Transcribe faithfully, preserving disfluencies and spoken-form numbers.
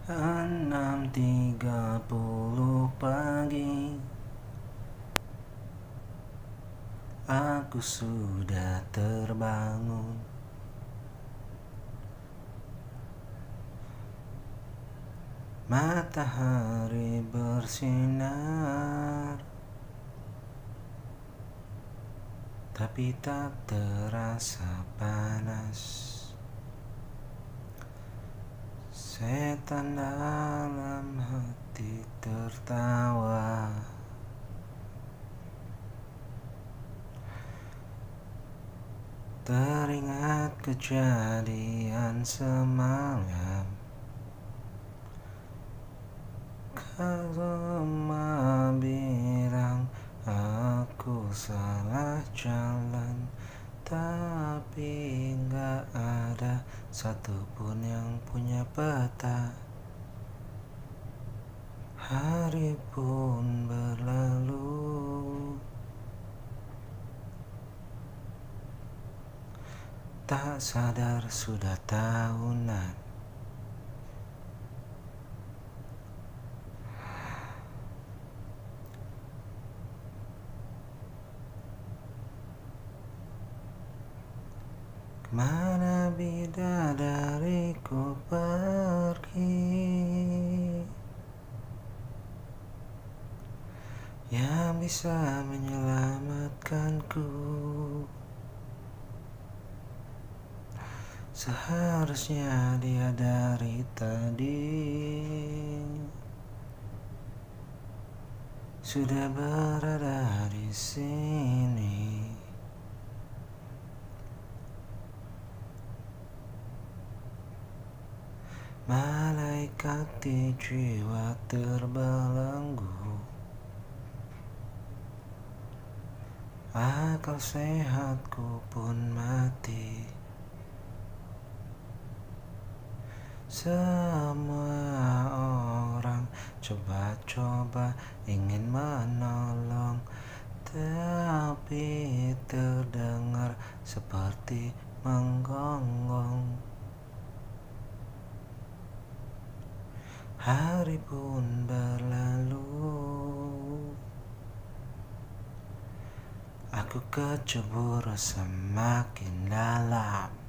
enam tiga puluh pagi, aku sudah terbangun. Matahari bersinar, tapi tak terasa panas. Setan dalam hati tertawa. Teringat kejadian semalam, Karma bilang aku salah jalan, tapi gak ada satupun yang punya peta. Hari pun berlalu, tak sadar sudah tahunan. Kemana bidadariku pergi, yang bisa menyelamatkanku? Seharusnya dia dari tadi sudah berada di sini. Malaikat di jiwa terbelenggu, akal sehatku pun mati. Semua orang coba-coba ingin menolong, tapi terdengar seperti menggonggong. Hari pun berlalu, aku kecebur semakin dalam.